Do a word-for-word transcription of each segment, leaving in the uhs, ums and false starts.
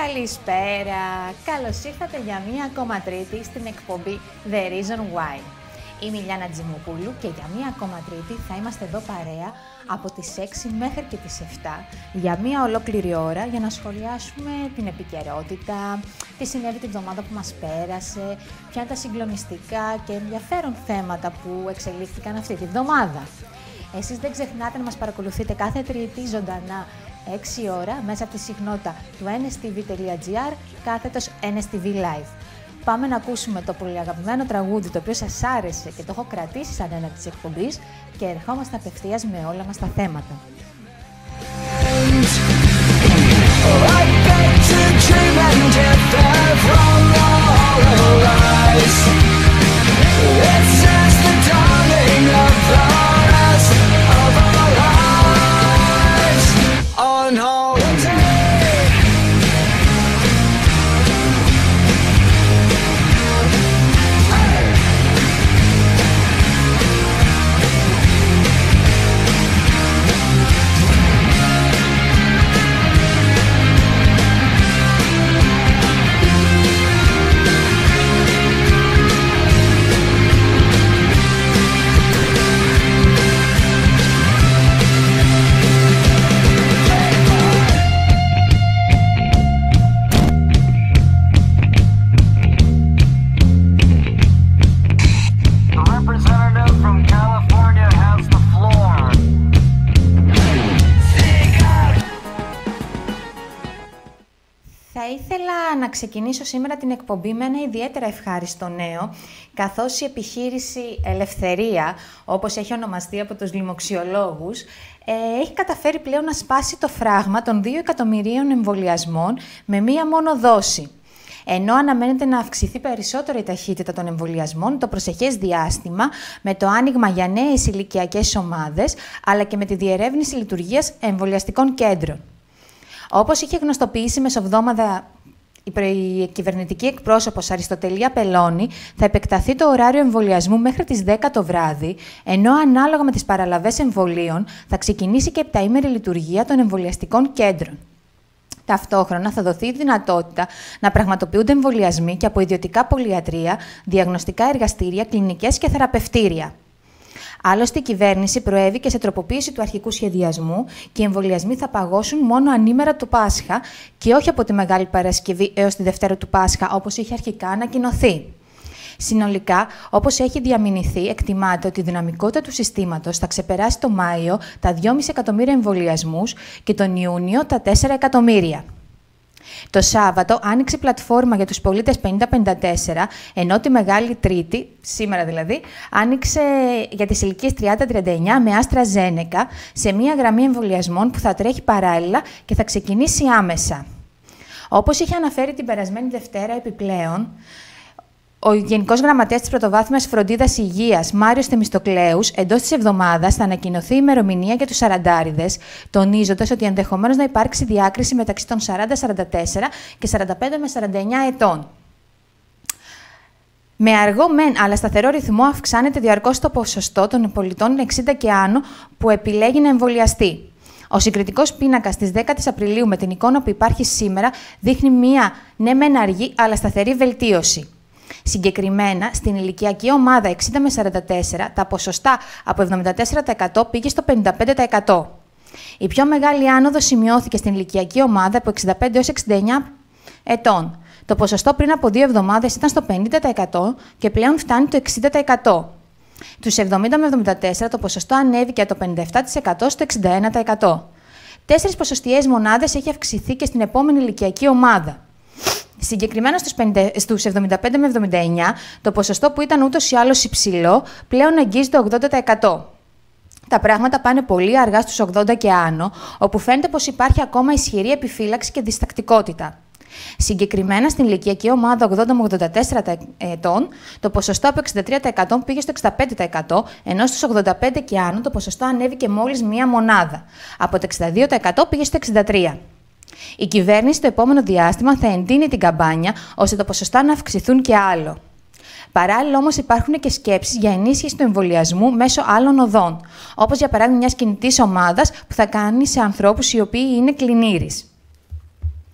Καλησπέρα! Καλώς ήρθατε για μία ακόμα τρίτη στην εκπομπή The Reason Why. Είμαι η Λιάννα Τζιμοπούλου και για μία ακόμα τρίτη θα είμαστε εδώ παρέα από τις έξι μέχρι και τις εφτά για μία ολόκληρη ώρα για να σχολιάσουμε την επικαιρότητα, τι συνέβη την εβδομάδα που μας πέρασε, ποια είναι τα συγκλονιστικά και ενδιαφέρον θέματα που εξελίχθηκαν αυτή τη εβδομάδα. Εσείς δεν ξεχνάτε να μας παρακολουθείτε κάθε Τρίτη ζωντανά έξι ώρα μέσα από τη συχνότητα του εν ες τι βι τελεία τζι άρ κάθετος εν ες τι βι Live. Πάμε να ακούσουμε το πολύ αγαπημένο τραγούδι το οποίο σας άρεσε και το έχω κρατήσει σαν ένα της εκπομπής και ερχόμαστε απευθείας με όλα μας τα θέματα. Να ξεκινήσω σήμερα την εκπομπή με ένα ιδιαίτερα ευχάριστο νέο, καθώς η επιχείρηση Ελευθερία, όπως έχει ονομαστεί από τους λοιμοξιολόγους, ε, έχει καταφέρει πλέον να σπάσει το φράγμα των δύο εκατομμυρίων εμβολιασμών με μία μόνο δόση. Ενώ αναμένεται να αυξηθεί περισσότερο η ταχύτητα των εμβολιασμών το προσεχές διάστημα με το άνοιγμα για νέες ηλικιακές ομάδες, αλλά και με τη διερεύνηση λειτουργίας εμβολιαστικών κέντρων. Όπως είχε γνωστοποιήσει μεσοβδόμαδα η κυβερνητική εκπρόσωπος Αριστοτελία Πελώνη, θα επεκταθεί το ωράριο εμβολιασμού μέχρι τις δέκα το βράδυ, ενώ ανάλογα με τις παραλαβές εμβολίων θα ξεκινήσει και επταήμερη λειτουργία των εμβολιαστικών κέντρων. Ταυτόχρονα θα δοθεί η δυνατότητα να πραγματοποιούνται εμβολιασμοί και από ιδιωτικά πολυιατρία, διαγνωστικά εργαστήρια, κλινικές και θεραπευτήρια. Άλλωστε, η κυβέρνηση προέβη και σε τροποποίηση του αρχικού σχεδιασμού και οι εμβολιασμοί θα παγώσουν μόνο ανήμερα του Πάσχα και όχι από τη Μεγάλη Παρασκευή έως τη Δευτέρα του Πάσχα, όπως είχε αρχικά ανακοινωθεί. Συνολικά, όπως έχει διαμηνηθεί, εκτιμάται ότι η δυναμικότητα του συστήματος θα ξεπεράσει το Μάιο τα δυόμισι εκατομμύρια εμβολιασμούς και τον Ιούνιο τα τέσσερα εκατομμύρια. Το Σάββατο άνοιξε η πλατφόρμα για τους πολίτες πενήντα πενήντα τέσσερα, ενώ τη Μεγάλη Τρίτη, σήμερα δηλαδή, άνοιξε για τις ηλικίες τριάντα τριάντα εννιά με AstraZeneca σε μία γραμμή εμβολιασμών που θα τρέχει παράλληλα και θα ξεκινήσει άμεσα. Όπως είχε αναφέρει την περασμένη Δευτέρα επιπλέον, ο Γενικός Γραμματέας της Πρωτοβάθμιας Φροντίδας Υγείας, Μάριος Θεμιστοκλέους, εντός της εβδομάδας θα ανακοινωθεί η ημερομηνία για τους σαραντάριδες, τονίζοντας ότι ενδεχομένως να υπάρξει διάκριση μεταξύ των σαράντα σαράντα τέσσερα και σαράντα πέντε με σαράντα εννιά ετών. Με αργό μεν, αλλά σταθερό ρυθμό αυξάνεται διαρκώς το ποσοστό των πολιτών εξήντα και άνω που επιλέγει να εμβολιαστεί. Ο συγκριτικός πίνακας της δέκατης Απριλίου με την εικόνα που υπάρχει σήμερα δείχνει μία ναι μεν αργή, αλλά σταθερή βελτίωση. Συγκεκριμένα, στην ηλικιακή ομάδα εξήντα με σαράντα τέσσερα, τα ποσοστά από εβδομήντα τέσσερα τοις εκατό πήγε στο πενήντα πέντε τοις εκατό. Η πιο μεγάλη άνοδος σημειώθηκε στην ηλικιακή ομάδα από εξήντα πέντε έως εξήντα εννιά ετών. Το ποσοστό πριν από δύο εβδομάδες ήταν στο πενήντα τοις εκατό και πλέον φτάνει το εξήντα τοις εκατό. Τους εβδομήντα με εβδομήντα τέσσερα το ποσοστό ανέβηκε από το πενήντα επτά τοις εκατό στο εξήντα ένα τοις εκατό. Τέσσερις ποσοστιαίες μονάδες έχει αυξηθεί και στην επόμενη ηλικιακή ομάδα. Συγκεκριμένα στους εβδομήντα πέντε με εβδομήντα εννιά, το ποσοστό που ήταν ούτως ή άλλως υψηλό, πλέον αγγίζει το ογδόντα τοις εκατό. Τα πράγματα πάνε πολύ αργά στους ογδόντα και άνω, όπου φαίνεται πως υπάρχει ακόμα ισχυρή επιφύλαξη και διστακτικότητα. Συγκεκριμένα στην ηλικιακή ομάδα ογδόντα με ογδόντα τέσσερα ετών, το ποσοστό από εξήντα τρία τοις εκατό πήγε στο εξήντα πέντε τοις εκατό, ενώ στους ογδόντα πέντε και άνω το ποσοστό ανέβηκε μόλις μία μονάδα. Από το εξήντα δύο τοις εκατό πήγε στο εξήντα τρία τοις εκατό. Η κυβέρνηση το επόμενο διάστημα θα εντείνει την καμπάνια, ώστε τα ποσοστά να αυξηθούν και άλλο. Παράλληλα, όμως, υπάρχουν και σκέψεις για ενίσχυση του εμβολιασμού μέσω άλλων οδών, όπως για παράδειγμα μιας κινητής ομάδας που θα κάνει σε ανθρώπους οι οποίοι είναι κλινήρεις.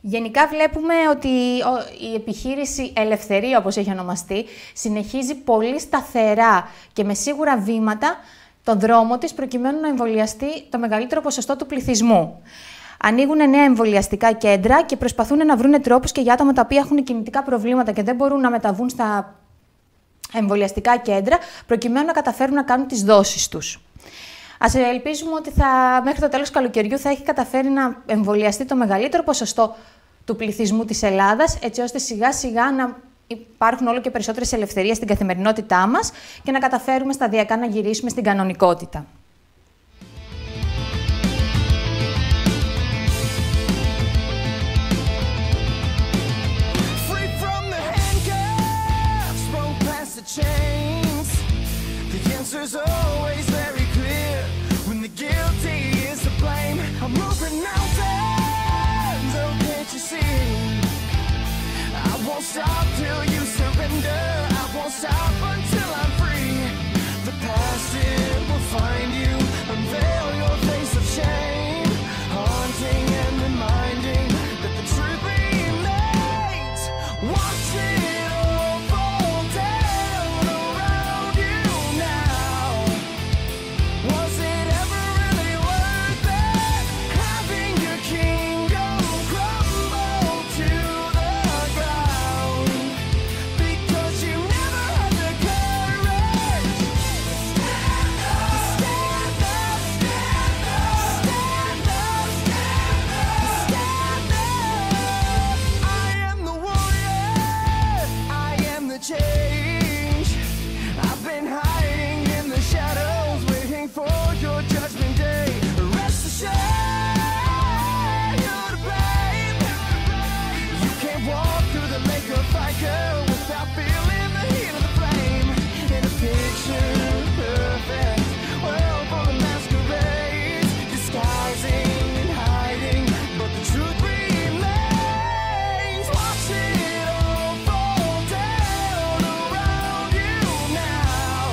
Γενικά βλέπουμε ότι η επιχείρηση Ελευθερία, όπως έχει ονομαστεί, συνεχίζει πολύ σταθερά και με σίγουρα βήματα τον δρόμο της προκειμένου να εμβολιαστεί το μεγαλύτερο ποσοστό του πληθυσμού. Ανοίγουν νέα εμβολιαστικά κέντρα και προσπαθούν να βρουν τρόπους και για άτομα τα οποία έχουν κινητικά προβλήματα και δεν μπορούν να μεταβούν στα εμβολιαστικά κέντρα, προκειμένου να καταφέρουν να κάνουν τις δόσεις τους. Ας ελπίζουμε ότι θα, μέχρι το τέλος καλοκαιριού θα έχει καταφέρει να εμβολιαστεί το μεγαλύτερο ποσοστό του πληθυσμού της Ελλάδας, έτσι ώστε σιγά σιγά να υπάρχουν όλο και περισσότερες ελευθερίες στην καθημερινότητά μας και να καταφέρουμε σταδιακά να γυρίσουμε στην κανονικότητα. Stop till you surrender. I won't stop until I'm free. The past, it will find you. Unveil your face of shame, haunting and reminding that the truth remains. Watch it all fall down around you now. Was it ever really worth it? Having your kingdom crumble to the ground? Because you never had the courage to stand up, stand up, stand up, stand up, stand up. I am the warrior, I am the change. I've been hiding in the shadows, waiting for your judgment day. Rest assured, you're to blame. You can't walk through the lake of fire without feeling the heat of the flame. In a picture perfect world full of masquerades, disguising and hiding, but the truth remains. Watch it all fall down around you now.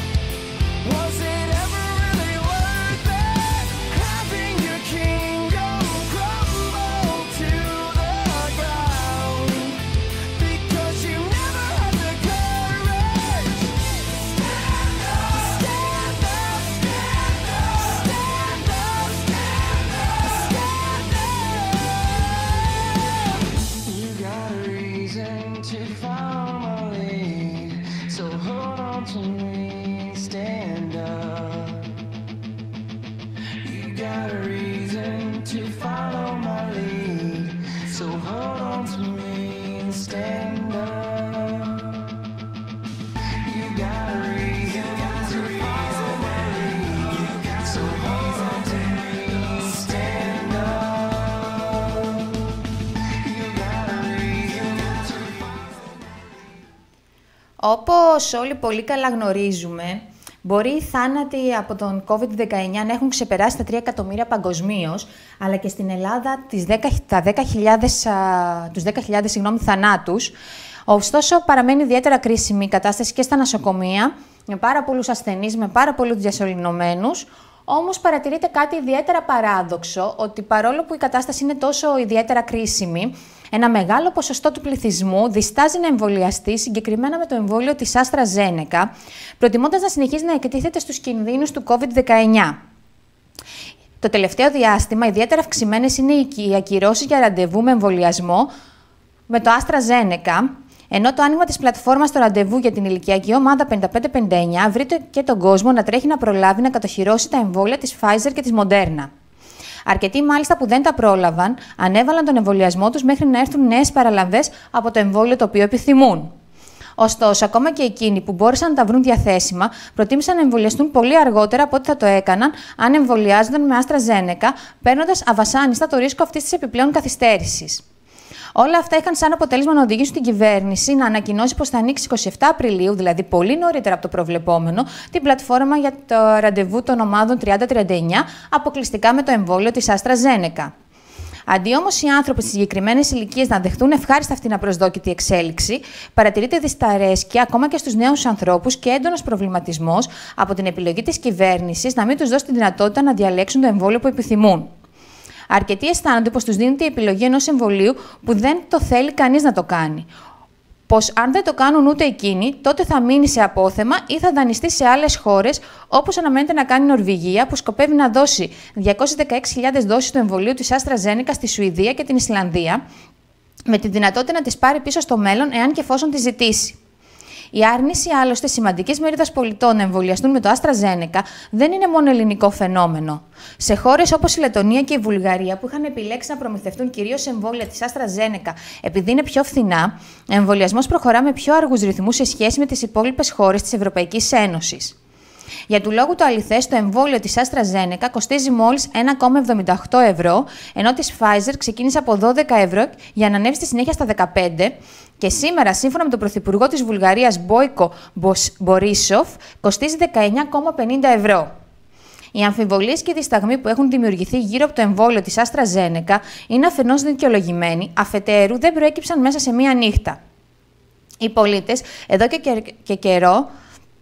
Was it ever really worth it? Having your kingdom crumble to the ground? Because you never had the courage to stand up, stand up, stand up, stand up, stand up. You got a reason to follow my lead, so hold on to me, stand up. You got a reason to follow my lead, so hold on to me and stand up. You got a reason to follow my lead, so hold on to me and stand up. You got a reason to Όπως όλοι πολύ καλά γνωρίζουμε, μπορεί οι θάνατοι από τον κόβιντ δεκαεννιά να έχουν ξεπεράσει τα τρία εκατομμύρια παγκοσμίως, αλλά και στην Ελλάδα τις δέκα, τα δέκα χιλιάδες, α, τους δέκα χιλιάδες συγγνώμη, θανάτους. Ωστόσο, παραμένει ιδιαίτερα κρίσιμη η κατάσταση και στα νοσοκομεία, με πάρα πολλούς ασθενείς, με πάρα πολλούς διασωληνωμένους. Όμως παρατηρείται κάτι ιδιαίτερα παράδοξο, ότι παρόλο που η κατάσταση είναι τόσο ιδιαίτερα κρίσιμη, ένα μεγάλο ποσοστό του πληθυσμού διστάζει να εμβολιαστεί, συγκεκριμένα με το εμβόλιο της AstraZeneca, προτιμώντας να συνεχίζει να εκτίθεται στους κινδύνους του κόβιντ δεκαεννιά. Το τελευταίο διάστημα, ιδιαίτερα αυξημένες είναι οι ακυρώσεις για ραντεβού με εμβολιασμό με το AstraZeneca, ενώ το άνοιγμα της πλατφόρμας στο ραντεβού για την ηλικιακή ομάδα πενήντα πέντε πενήντα εννιά βρήκε και τον κόσμο να τρέχει να προλάβει να κατοχυρώσει τα εμβόλια της Pfizer και της Moderna. Αρκετοί, μάλιστα, που δεν τα πρόλαβαν, ανέβαλαν τον εμβολιασμό τους μέχρι να έρθουν νέες παραλαβές από το εμβόλιο το οποίο επιθυμούν. Ωστόσο, ακόμα και εκείνοι που μπόρεσαν να τα βρουν διαθέσιμα, προτίμησαν να εμβολιαστούν πολύ αργότερα από ό,τι θα το έκαναν αν εμβολιάζονταν με AstraZeneca, παίρνοντας αβασάνιστα το ρίσκο αυτής της επιπλέον καθυστέρησης. Όλα αυτά είχαν σαν αποτέλεσμα να οδηγήσουν την κυβέρνηση να ανακοινώσει πως θα ανοίξει εικοστή εβδόμη Απριλίου, δηλαδή πολύ νωρίτερα από το προβλεπόμενο, την πλατφόρμα για το ραντεβού των ομάδων τριάντα τριάντα εννιά, αποκλειστικά με το εμβόλιο της AstraZeneca. Αντί όμως οι άνθρωποι στις συγκεκριμένες ηλικίες να δεχτούν ευχάριστα αυτήν την απροσδόκητη εξέλιξη, παρατηρείται δυσαρέσκεια ακόμα και στους νέους ανθρώπους και έντονος προβληματισμός από την επιλογή της κυβέρνησης να μην τους δώσει τη δυνατότητα να διαλέξουν το εμβόλιο που επιθυμούν. Αρκετοί αισθάνονται πως τους δίνεται η επιλογή ενός εμβολίου που δεν το θέλει κανείς να το κάνει. Πως αν δεν το κάνουν ούτε εκείνοι, τότε θα μείνει σε απόθεμα ή θα δανειστεί σε άλλες χώρες, όπως αναμένεται να κάνει η Νορβηγία, που σκοπεύει να δώσει διακόσιες δεκαέξι χιλιάδες δόσεις του εμβολίου της AstraZeneca στη Σουηδία και την Ισλανδία, με τη δυνατότητα να τις πάρει πίσω στο μέλλον, εάν και εφόσον τις ζητήσει. Η άρνηση άλλωστε σημαντικής μερίδας πολιτών να εμβολιαστούν με το AstraZeneca δεν είναι μόνο ελληνικό φαινόμενο. Σε χώρες όπως η Λετωνία και η Βουλγαρία, που είχαν επιλέξει να προμηθευτούν κυρίως εμβόλια της AstraZeneca επειδή είναι πιο φθηνά, ο εμβολιασμός προχωρά με πιο αργούς ρυθμούς σε σχέση με τις υπόλοιπες χώρες της Ευρωπαϊκής Ένωσης. Για του λόγου του αληθές, το εμβόλιο της AstraZeneca κοστίζει μόλις ένα κόμμα εβδομήντα οκτώ ευρώ, ενώ της Pfizer ξεκίνησε από δώδεκα ευρώ για να ανέβει στη συνέχεια στα δεκαπέντε και σήμερα, σύμφωνα με τον Πρωθυπουργό της Βουλγαρίας Μπόικο Μπορίσοφ, κοστίζει δεκαεννιά κόμμα πενήντα ευρώ. Οι αμφιβολίες και οι δισταγμοί που έχουν δημιουργηθεί γύρω από το εμβόλιο της AstraZeneca είναι αφενός δικαιολογημένοι, αφετέρου δεν προέκυψαν μέσα σε μία νύχτα. Οι πολίτες εδώ και, και, και καιρό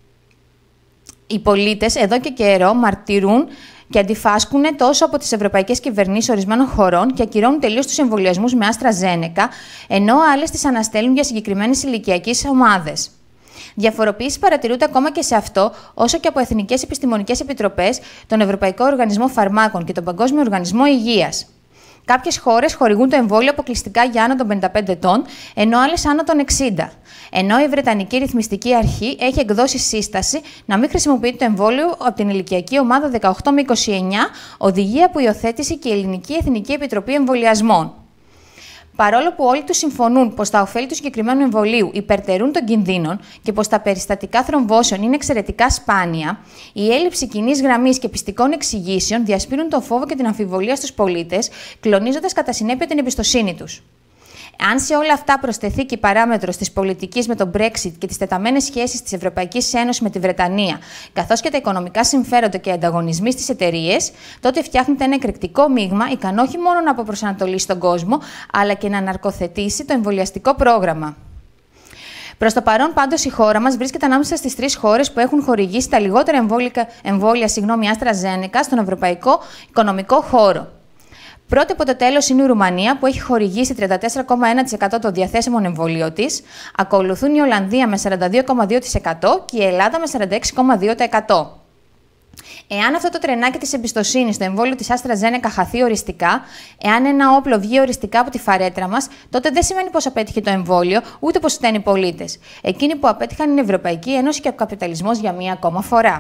Οι πολίτες εδώ και καιρό μαρτυρούν και αντιφάσκουν τόσο από τις ευρωπαϊκές κυβερνήσεις ορισμένων χωρών και ακυρώνουν τελείως τους εμβολιασμούς με AstraZeneca, ενώ άλλες τις αναστέλνουν για συγκεκριμένες ηλικιακές ομάδες. Διαφοροποιήσεις παρατηρούνται ακόμα και σε αυτό, όσο και από εθνικές επιστημονικές επιτροπές, τον Ευρωπαϊκό Οργανισμό Φαρμάκων και τον Παγκόσμιο Οργανισμό Υγείας. Κάποιες χώρες χορηγούν το εμβόλιο αποκλειστικά για άνω των πενηντά πέντε ετών, ενώ άλλες άνω των εξήντα. Ενώ η Βρετανική Ρυθμιστική Αρχή έχει εκδώσει σύσταση να μην χρησιμοποιείται το εμβόλιο από την ηλικιακή ομάδα δεκαοκτώ με είκοσι εννιά, οδηγία που υιοθέτησε και η Ελληνική Εθνική Επιτροπή Εμβολιασμών. Παρόλο που όλοι τους συμφωνούν πως τα ωφέλη του συγκεκριμένου εμβολίου υπερτερούν των κινδύνων και πως τα περιστατικά θρομβώσεων είναι εξαιρετικά σπάνια, η έλλειψη κοινής γραμμής και πιστικών εξηγήσεων διασπείρουν τον φόβο και την αμφιβολία στους πολίτες, κλονίζοντας κατά συνέπεια την εμπιστοσύνη τους. Αν σε όλα αυτά προσθεθεί και η παράμετρος της πολιτικής με τον Brexit και τις τεταμένες σχέσεις της Ευρωπαϊκής Ένωσης με τη Βρετανία, καθώς και τα οικονομικά συμφέροντα και οι ανταγωνισμοί στις εταιρείες, τότε φτιάχνεται ένα εκρηκτικό μείγμα ικανό όχι μόνο να αποπροσανατολίσει τον κόσμο, αλλά και να αναρκοθετήσει το εμβολιαστικό πρόγραμμα. Προς το παρόν, πάντως, η χώρα μας βρίσκεται ανάμεσα στις τρεις χώρες που έχουν χορηγήσει τα λιγότερα εμβόλια AstraZeneca στον ευρωπαϊκό οικονομικό χώρο. Πρώτη από το τέλος είναι η Ρουμανία, που έχει χορηγήσει τριάντα τέσσερα κόμμα ένα τοις εκατό των διαθέσιμων εμβολίων της. Ακολουθούν η Ολλανδία με σαράντα δύο κόμμα δύο τοις εκατό και η Ελλάδα με σαράντα έξι κόμμα δύο τοις εκατό. Εάν αυτό το τρενάκι της εμπιστοσύνης στο εμβόλιο της AstraZeneca χαθεί οριστικά, εάν ένα όπλο βγει οριστικά από τη φαρέτρα μας, τότε δεν σημαίνει πως απέτυχε το εμβόλιο, ούτε πως φταίνουν οι πολίτες. Εκείνοι που απέτυχαν είναι η Ευρωπαϊκή Ένωση και ο καπιταλισμός για μία ακόμα φορά.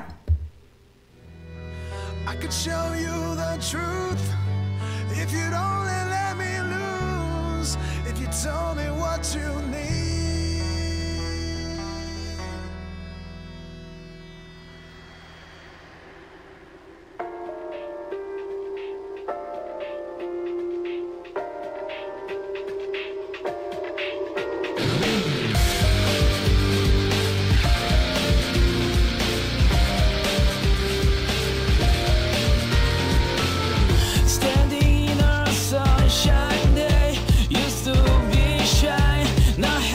If you'd only let me lose, if you told me what you need. Shine day used to be shy. Now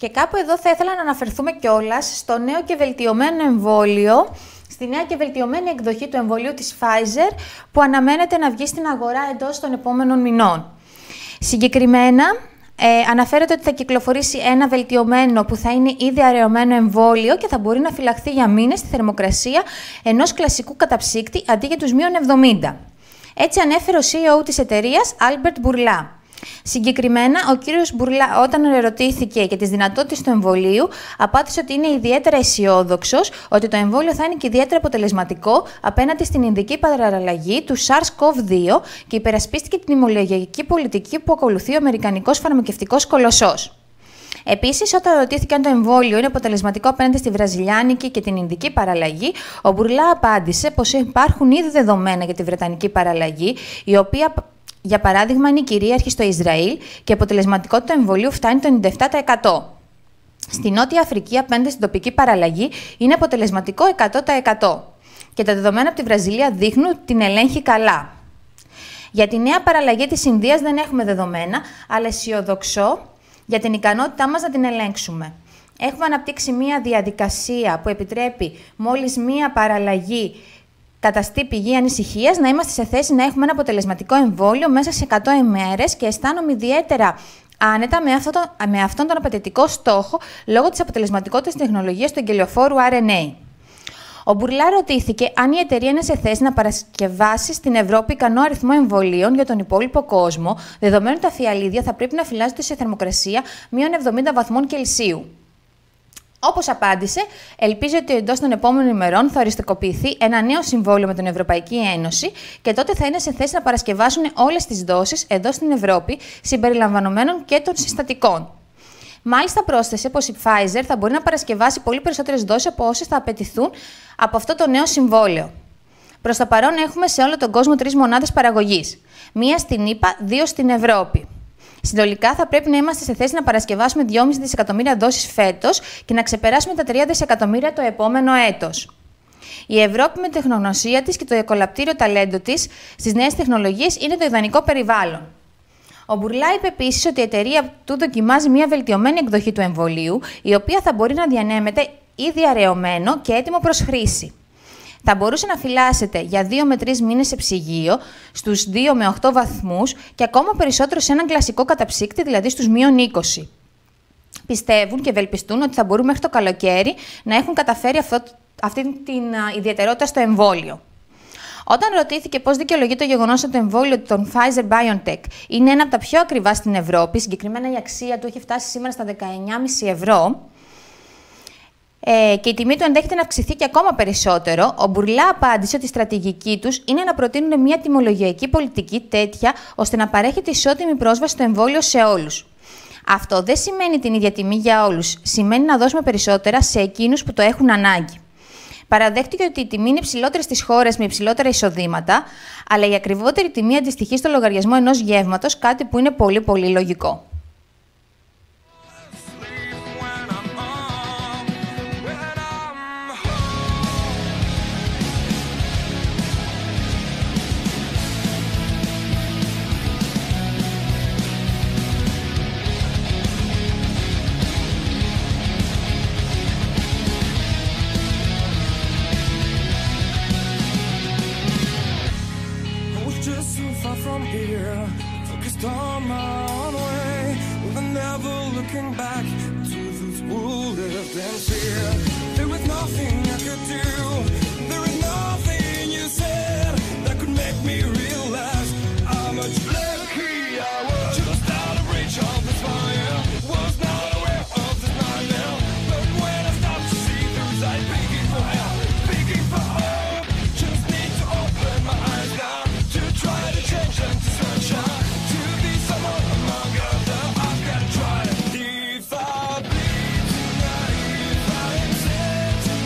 Και κάπου εδώ θα ήθελα να αναφερθούμε κιόλας στο νέο και βελτιωμένο εμβόλιο, στη νέα και βελτιωμένη εκδοχή του εμβολίου της Pfizer, που αναμένεται να βγει στην αγορά εντός των επόμενων μηνών. Συγκεκριμένα, ε, αναφέρεται ότι θα κυκλοφορήσει ένα βελτιωμένο που θα είναι ήδη αραιωμένο εμβόλιο και θα μπορεί να φυλαχθεί για μήνες στη θερμοκρασία ενός κλασικού καταψύκτη αντί για τους μείον εβδομήντα. Έτσι ανέφερε ο σι ι ο της εταιρείας, Albert Bourla. Συγκεκριμένα, ο κύριος Bourla, όταν ερωτήθηκε για τις δυνατότητες του εμβολίου, απάντησε ότι είναι ιδιαίτερα αισιόδοξος ότι το εμβόλιο θα είναι και ιδιαίτερα αποτελεσματικό απέναντι στην ειδική παραλλαγή του SARS-κοβ δύο και υπερασπίστηκε την ημμονοϊκή πολιτική που ακολουθεί ο αμερικανικός φαρμακευτικός κολοσσός. Επίσης, όταν ρωτήθηκε αν το εμβόλιο είναι αποτελεσματικό απέναντι στη βραζιλιάνικη και την ινδική παραλλαγή, ο Bourla απάντησε πως υπάρχουν ήδη δεδομένα για τη βρετανική παραλλαγή, η οποία, για παράδειγμα, είναι η κυρίαρχη στο Ισραήλ και η αποτελεσματικότητα του εμβολίου φτάνει το ενενήντα επτά τοις εκατό. Στη Νότια Αφρική, απέναντι στην τοπική παραλλαγή, είναι αποτελεσματικό εκατό τοις εκατό. Και τα δεδομένα από τη Βραζιλία δείχνουν ότι την ελέγχει καλά. Για τη νέα παραλλαγή της Ινδίας δεν έχουμε δεδομένα, αλλά αισιοδοξώ για την ικανότητά μας να την ελέγξουμε. Έχουμε αναπτύξει μία διαδικασία που επιτρέπει μόλις μία παραλλαγή καταστεί πηγή ανησυχίας να είμαστε σε θέση να έχουμε ένα αποτελεσματικό εμβόλιο μέσα σε εκατό ημέρες και αισθάνομαι ιδιαίτερα άνετα με, αυτό το, με αυτόν τον απαιτητικό στόχο λόγω της αποτελεσματικότητας της τεχνολογίας του εγκελιοφόρου αρ εν έι. Ο Bourla ρωτήθηκε αν η εταιρεία είναι σε θέση να παρασκευάσει στην Ευρώπη ικανό αριθμό εμβολίων για τον υπόλοιπο κόσμο, δεδομένου ότι τα φιαλίδια θα πρέπει να φυλάζονται σε θερμοκρασία μείον εβδομήντα βαθμών Κελσίου. Όπως απάντησε, ελπίζει ότι εντός των επόμενων ημερών θα οριστικοποιηθεί ένα νέο συμβόλαιο με την Ευρωπαϊκή Ένωση και τότε θα είναι σε θέση να παρασκευάσουν όλες τις δόσεις εδώ στην Ευρώπη, συμπεριλαμβανομένων και των συστατικών. Μάλιστα, πρόσθεσε πως η Pfizer θα μπορεί να παρασκευάσει πολύ περισσότερες δόσεις από όσες θα απαιτηθούν από αυτό το νέο συμβόλαιο. Προς το παρόν, έχουμε σε όλο τον κόσμο τρεις μονάδες παραγωγής. Μία στην ΗΠΑ, δύο στην Ευρώπη. Συνολικά, θα πρέπει να είμαστε σε θέση να παρασκευάσουμε δυόμισι δισεκατομμύρια δόσεις φέτος και να ξεπεράσουμε τα τρία δισεκατομμύρια το επόμενο έτος. Η Ευρώπη, με τη τεχνογνωσία της και το εκολαπτήριο ταλέντο της στις νέες τεχνολογίες, είναι το ιδανικό περιβάλλον. Ο Bourla είπε επίσης ότι η εταιρεία του δοκιμάζει μια βελτιωμένη εκδοχή του εμβολίου, η οποία θα μπορεί να διανέμεται ήδη αραιωμένο και έτοιμο προς χρήση. Θα μπορούσε να φυλάσσεται για δύο με τρεις μήνες σε ψυγείο, στους δύο με οκτώ βαθμούς και ακόμα περισσότερο σε έναν κλασικό καταψύκτη, δηλαδή στους μείον είκοσι. Πιστεύουν και ευελπιστούν ότι θα μπορούν μέχρι το καλοκαίρι να έχουν καταφέρει αυτό, αυτή την ιδιαιτερότητα στο εμβόλιο. Όταν ρωτήθηκε πώς δικαιολογεί το γεγονός ότι το εμβόλιο των Pfizer-BioNTech είναι ένα από τα πιο ακριβά στην Ευρώπη, συγκεκριμένα η αξία του έχει φτάσει σήμερα στα δεκαεννιά κόμμα πέντε ευρώ, ε, και η τιμή του ενδέχεται να αυξηθεί και ακόμα περισσότερο, ο Bourla απάντησε ότι η στρατηγική τους είναι να προτείνουν μια τιμολογιακή πολιτική τέτοια ώστε να παρέχεται ισότιμη πρόσβαση στο εμβόλιο σε όλους. Αυτό δεν σημαίνει την ίδια τιμή για όλους, σημαίνει να δώσουμε περισσότερα σε εκείνους που το έχουν ανάγκη. Παραδέχτηκε ότι η τιμή είναι υψηλότερη στις χώρες με υψηλότερα εισοδήματα, αλλά η ακριβότερη τιμή αντιστοιχεί στο λογαριασμό ενός γεύματος, κάτι που είναι πολύ πολύ λογικό. If I bleed tonight, if I insist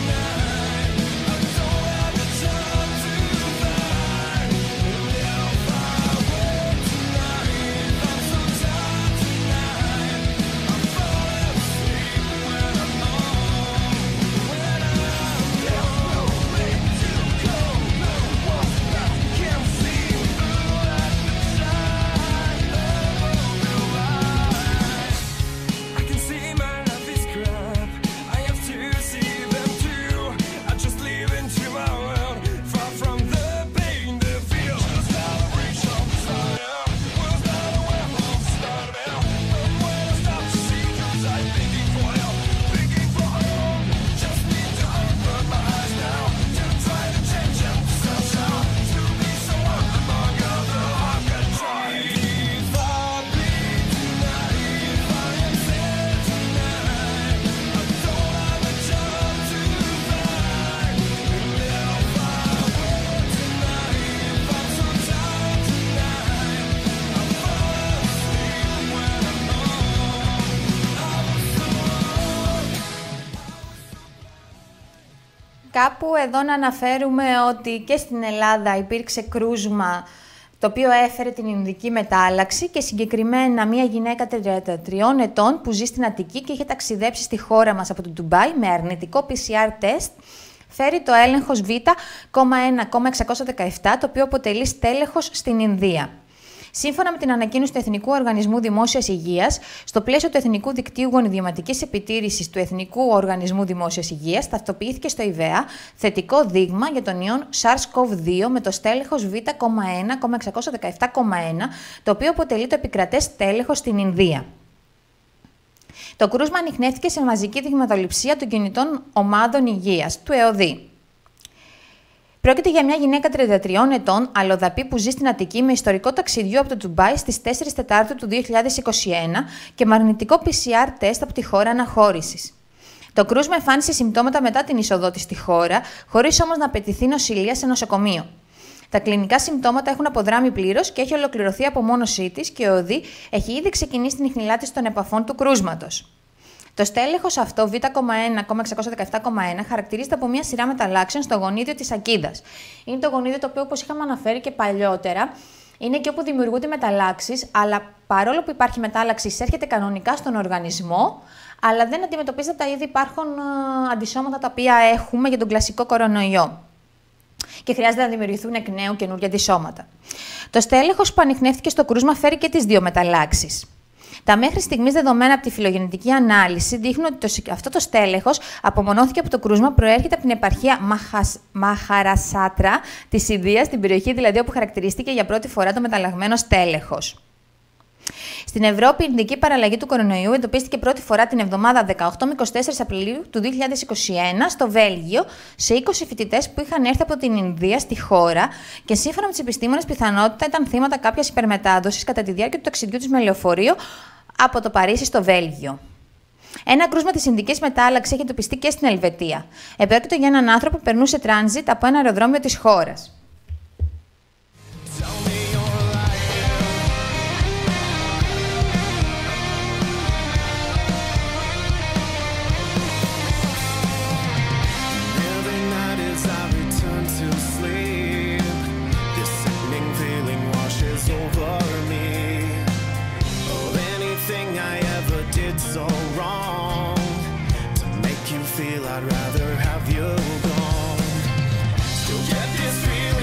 Κάπου εδώ να αναφέρουμε ότι και στην Ελλάδα υπήρξε κρούσμα το οποίο έφερε την Ινδική μετάλλαξη και συγκεκριμένα μια γυναίκα τριάντα τριών ετών που ζει στην Αττική και είχε ταξιδέψει στη χώρα μας από το Ντουμπάι με αρνητικό πι σι αρ τεστ, φέρει το έλεγχος Β ένα εξακόσια δεκαεπτά, το οποίο αποτελεί στέλεχος στην Ινδία. Σύμφωνα με την ανακοίνωση του Εθνικού Οργανισμού Δημόσιας Υγείας, στο πλαίσιο του Εθνικού Δικτύου Γονιδιωματικής Επιτήρησης του Εθνικού Οργανισμού Δημόσιας Υγείας, ταυτοποιήθηκε στο ΙΒΕΑ θετικό δείγμα για τον ιόν SARS-κοβ δύο με το στέλεχος Β ένα εξακόσια δεκαεπτά ένα, το οποίο αποτελεί το επικρατές στέλεχος στην Ινδία. Το κρούσμα ανιχνεύτηκε σε μαζική δειγματοληψία των κινητών ομάδων υγείας, του ΕΟΔΗ. Πρόκειται για μια γυναίκα τριάντα τριών ετών, αλλοδαπή που ζει στην Αττική με ιστορικό ταξιδιού από το Ντουμπάι στις τέσσερις Τετάρτου του δύο χιλιάδες είκοσι ένα και με αρνητικό πι σι αρ τεστ από τη χώρα αναχώρησης. Το κρούσμα εμφάνισε συμπτώματα μετά την είσοδό της στη χώρα, χωρίς όμως να απαιτηθεί νοσηλεία σε νοσοκομείο. Τα κλινικά συμπτώματα έχουν αποδράμει πλήρως και έχει ολοκληρωθεί η απομόνωσή της και ο ΟΔΗ έχει ήδη ξεκινήσει την ιχνηλάτηση των επαφών του κρούσματος. Το στέλεχος αυτό, Β ένα εξακόσια δεκαεπτά ένα, χαρακτηρίζεται από μια σειρά μεταλλάξεων στο γονίδιο της ακίδας. Είναι το γονίδιο το οποίο, όπως είχαμε αναφέρει και παλιότερα, είναι εκεί όπου δημιουργούνται μεταλλάξεις, αλλά παρόλο που υπάρχει μετάλλαξη, εισέρχεται κανονικά στον οργανισμό, αλλά δεν αντιμετωπίζεται τα ήδη υπάρχον αντισώματα τα οποία έχουμε για τον κλασικό κορονοϊό. Και χρειάζεται να δημιουργηθούν εκ νέου καινούργια αντισώματα. Το στέλεχος που ανιχνεύτηκε στο κρούσμα φέρει και τις δύο μεταλλάξεις. Τα μέχρι στιγμής δεδομένα από τη φυλογενετική ανάλυση δείχνουν ότι το, αυτό το στέλεχος απομονώθηκε από το κρούσμα, προέρχεται από την επαρχία Μαχας, Μαχαρασάτρα της Ινδίας, την περιοχή δηλαδή όπου χαρακτηρίστηκε για πρώτη φορά το μεταλλαγμένο στέλεχος. Στην Ευρώπη, η Ινδική παραλλαγή του κορονοϊού εντοπίστηκε πρώτη φορά την εβδομάδα δεκαοκτώ με είκοσι τέσσερα Απριλίου του δύο χιλιάδες είκοσι ένα στο Βέλγιο, σε είκοσι φοιτητές που είχαν έρθει από την Ινδία στη χώρα και σύμφωνα με τους επιστήμονες πιθανότητα ήταν θύματα κάποιας υπερμετάδοσης κατά τη διάρκεια του ταξιδιού τους με λεωφορείο από το Παρίσι στο Βέλγιο. Ένα κρούσμα της Ινδικής μετάλλαξης έχει εντοπιστεί και στην Ελβετία. Επρόκειτο για έναν άνθρωπο που περνούσε τράνζιτ από ένα αεροδρόμιο της χώρας. So wrong to make you feel I'd rather have you gone. Still get this feeling.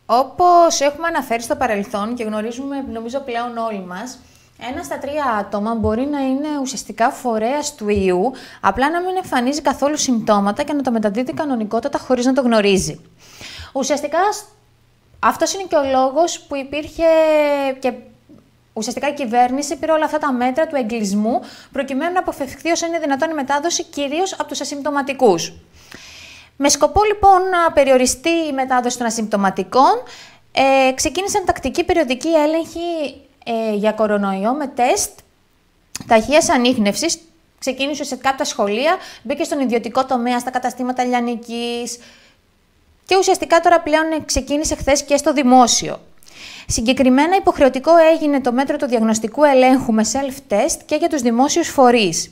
Όπως έχουμε αναφέρει στο παρελθόν και γνωρίζουμε νομίζω πλέον όλοι μας, ένα στα τρία άτομα μπορεί να είναι ουσιαστικά φορέας του ιού, απλά να μην εμφανίζει καθόλου συμπτώματα και να το μεταδίδει κανονικότατα χωρίς να το γνωρίζει. Ουσιαστικά αυτός είναι και ο λόγος που υπήρχε και ουσιαστικά η κυβέρνηση πήρε όλα αυτά τα μέτρα του εγκλισμού προκειμένου να αποφευχθεί όσο είναι δυνατόν η μετάδοση κυρίως από τους ασυμπτωματικούς. Με σκοπό λοιπόν να περιοριστεί η μετάδοση των ασυμπτωματικών, ε, ξεκίνησαν τακτική περιοδική έλεγχη ε, για κορονοϊό με τεστ ταχείας ανίχνευσης. Ξεκίνησε ουσιαστικά από τα σχολεία, μπήκε στον ιδιωτικό τομέα, στα καταστήματα λιανικής και ουσιαστικά τώρα πλέον ξεκίνησε χθες και στο δημόσιο. Συγκεκριμένα υποχρεωτικό έγινε το μέτρο του διαγνωστικού ελέγχου με self-test και για τους δημόσιους φορείς.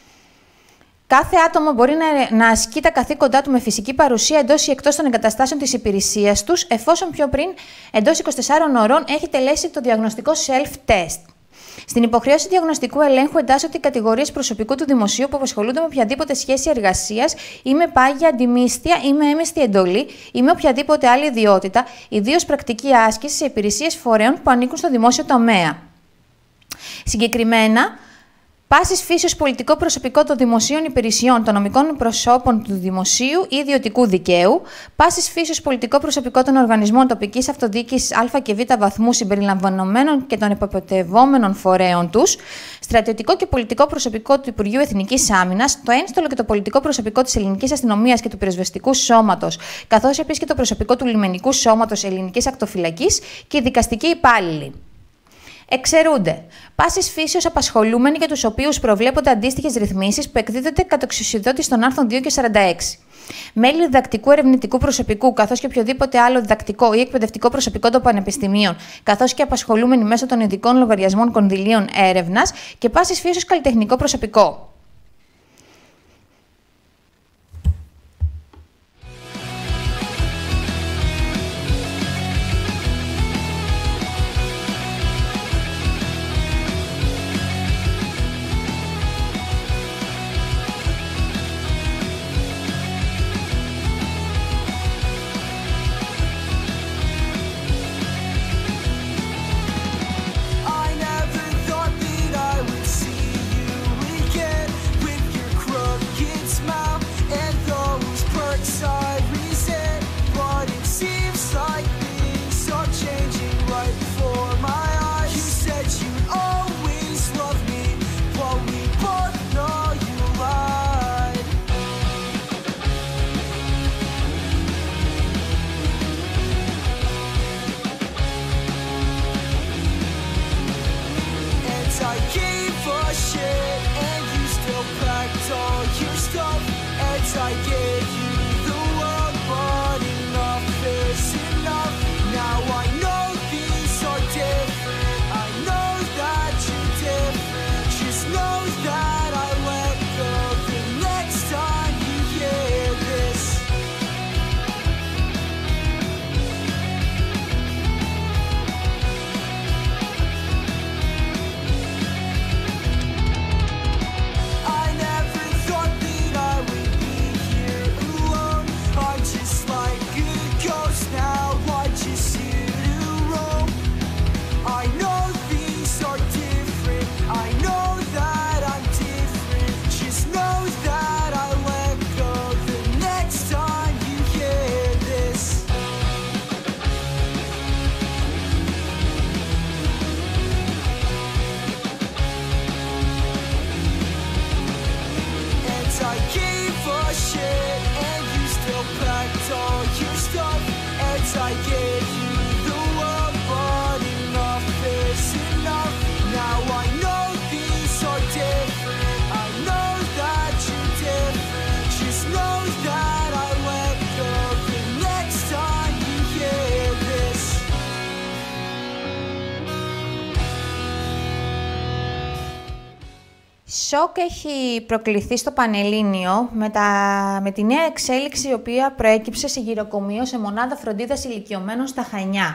Κάθε άτομο μπορεί να, να ασκεί τα καθήκοντά του με φυσική παρουσία εντός ή εκτός των εγκαταστάσεων της υπηρεσίας τους, εφόσον πιο πριν, εντός είκοσι τεσσάρων ωρών, έχει τελέσει το διαγνωστικό self-test. Στην υποχρέωση διαγνωστικού ελέγχου εντάσσονται οι κατηγορίες προσωπικού του δημοσίου που απασχολούνται με οποιαδήποτε σχέση εργασίας ή με πάγια αντιμίσθια ή με έμεστη εντολή ή με οποιαδήποτε άλλη ιδιότητα, ιδίως πρακτική άσκηση σε υπηρεσίες φορέων που ανήκουν στο δημόσιο τομέα. Συγκεκριμένα, πάσης φύσεως πολιτικό προσωπικό των δημοσίων υπηρεσιών, των νομικών προσώπων του δημοσίου ή ιδιωτικού δικαίου, πάσης φύσεως πολιτικό προσωπικό των οργανισμών τοπικής αυτοδιοίκησης Α και Β βαθμού συμπεριλαμβανομένων και των υποπτευόμενων φορέων τους, στρατιωτικό και πολιτικό προσωπικό του Υπουργείου Εθνικής Άμυνας, το ένστολο και το πολιτικό προσωπικό της Ελληνικής Αστυνομίας και του Πυροσβεστικού Σώματος, καθώς επίσης και το προσωπικό του Λιμενικού Σώματος Ελληνικής Ακτοφυλακής και οι δικαστικοί υπάλληλοι. Εξαιρούνται πάσης φύσεως απασχολούμενοι για τους οποίους προβλέπονται αντίστοιχες ρυθμίσεις που εκδίδονται κατ' εξουσιοδότηση των άρθρων δύο και σαράντα έξι. Μέλη διδακτικού ερευνητικού προσωπικού, καθώς και οποιοδήποτε άλλο διδακτικό ή εκπαιδευτικό προσωπικό των πανεπιστημίων, καθώς και απασχολούμενοι μέσω των ειδικών λογαριασμών κονδυλίων έρευνας και πάσης φύσεως καλλιτεχνικό προσωπικό. Σοκ έχει προκληθεί στο Πανελλήνιο με, τα... με τη νέα εξέλιξη η οποία προέκυψε σε γυροκομείο σε μονάδα φροντίδας ηλικιωμένων στα Χανιά.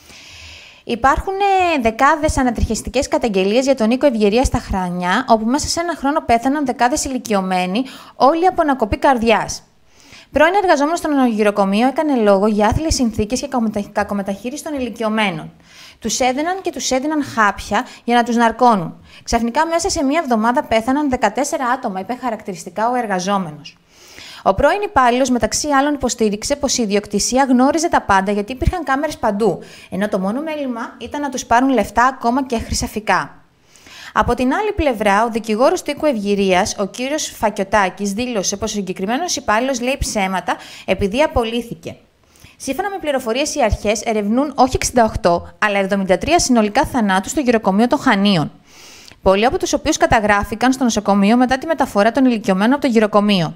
Υπάρχουν δεκάδες ανατριχιαστικές καταγγελίες για τον οίκο Ευγερίας στα Χανιά, όπου μέσα σε ένα χρόνο πέθαναν δεκάδες ηλικιωμένοι, όλοι από ανακοπή καρδιάς. Πρώην εργαζόμενος στο νοσοκομείο έκανε λόγο για άθλιες συνθήκες και κακομεταχείριση των ηλικιωμένων. Τους έδιναν και τους έδιναν χάπια για να τους ναρκώνουν. Ξαφνικά, μέσα σε μία εβδομάδα πέθαναν δεκατέσσερα άτομα, είπε χαρακτηριστικά ο εργαζόμενος. Ο πρώην υπάλληλος, μεταξύ άλλων, υποστήριξε πως η ιδιοκτησία γνώριζε τα πάντα γιατί υπήρχαν κάμερες παντού, ενώ το μόνο μέλημα ήταν να τους πάρουν λεφτά, ακόμα και χρυσαφικά. Από την άλλη πλευρά, ο δικηγόρος του οίκου Ευγυρίας, ο κύριος Φακιωτάκης, δήλωσε πως ο συγκεκριμένος υπάλληλος λέει ψέματα επειδή απολύθηκε. Σύμφωνα με πληροφορίες, οι αρχές ερευνούν όχι εξήντα οκτώ, αλλά εβδομήντα τρία συνολικά θανάτους στο γυροκομείο των Χανίων. Πολλοί από τους οποίους καταγράφηκαν στο νοσοκομείο μετά τη μεταφορά των ηλικιωμένων από το γυροκομείο.